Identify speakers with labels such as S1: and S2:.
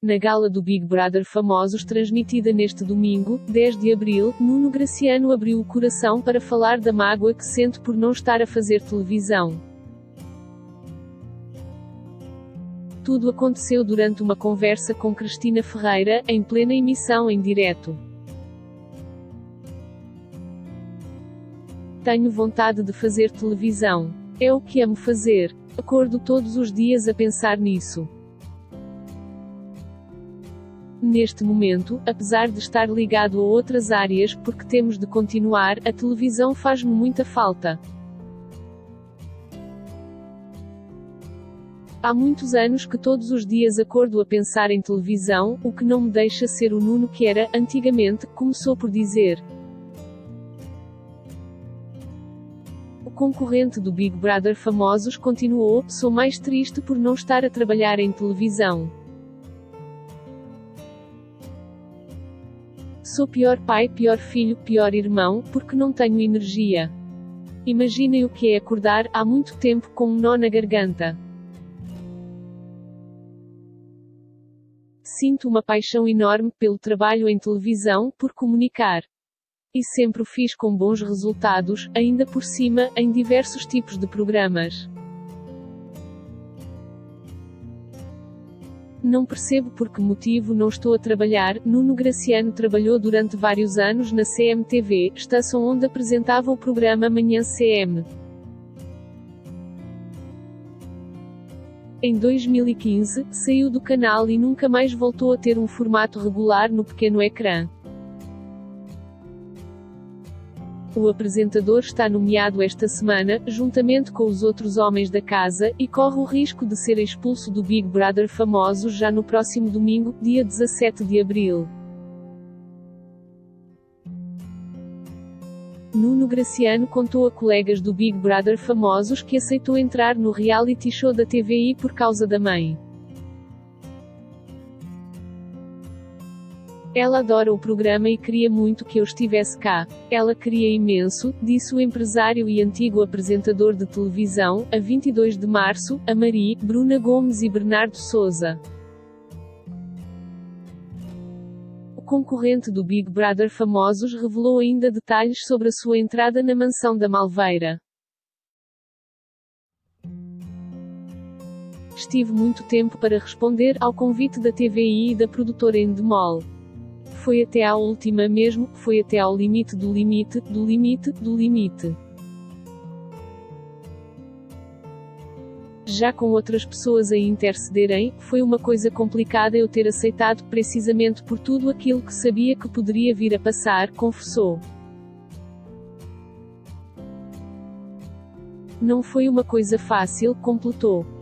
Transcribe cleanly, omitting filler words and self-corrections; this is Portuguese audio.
S1: Na gala do Big Brother Famosos transmitida neste domingo, 10 de abril, Nuno Graciano abriu o coração para falar da mágoa que sente por não estar a fazer televisão. Tudo aconteceu durante uma conversa com Cristina Ferreira, em plena emissão em direto. Tenho vontade de fazer televisão. É o que amo fazer. Acordo todos os dias a pensar nisso. Neste momento, apesar de estar ligado a outras áreas, porque temos de continuar, a televisão faz-me muita falta. Há muitos anos que todos os dias acordo a pensar em televisão, o que não me deixa ser o Nuno que era, antigamente, começou por dizer. O concorrente do Big Brother Famosos continuou: sou mais triste por não estar a trabalhar em televisão. Sou pior pai, pior filho, pior irmão, porque não tenho energia. Imaginem o que é acordar, há muito tempo, com um nó na garganta. Sinto uma paixão enorme pelo trabalho em televisão, por comunicar. E sempre o fiz com bons resultados, ainda por cima, em diversos tipos de programas. Não percebo por que motivo não estou a trabalhar. Nuno Graciano trabalhou durante vários anos na CMTV, estação onde apresentava o programa Manhã CM. Em 2015, saiu do canal e nunca mais voltou a ter um formato regular no pequeno ecrã. O apresentador está nomeado esta semana, juntamente com os outros homens da casa, e corre o risco de ser expulso do Big Brother Famosos já no próximo domingo, dia 17 de abril. Nuno Graciano contou a colegas do Big Brother Famosos que aceitou entrar no reality show da TVI por causa da mãe. Ela adora o programa e queria muito que eu estivesse cá. Ela queria imenso, disse o empresário e antigo apresentador de televisão, a 22 de março, a Marie, Bruna Gomes e Bernardo Souza. O concorrente do Big Brother Famosos revelou ainda detalhes sobre a sua entrada na mansão da Malveira. Estive muito tempo para responder ao convite da TVI e da produtora Endemol. Foi até à última mesmo, foi até ao limite do limite, do limite, do limite. Já com outras pessoas a intercederem, foi uma coisa complicada eu ter aceitado, precisamente por tudo aquilo que sabia que poderia vir a passar, confessou. Não foi uma coisa fácil, completou.